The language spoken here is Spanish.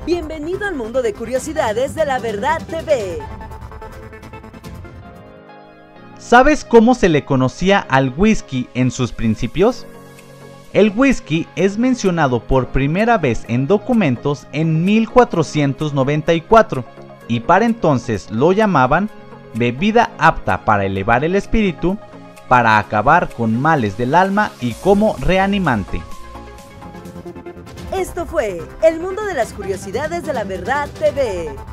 Bienvenido al mundo de curiosidades de La Verdad TV. ¿Sabes cómo se le conocía al whisky en sus principios? El whisky es mencionado por primera vez en documentos en 1494 y para entonces lo llamaban bebida apta para elevar el espíritu, para acabar con males del alma y como reanimante. Esto fue El mundo de las curiosidades de La Verdad TV.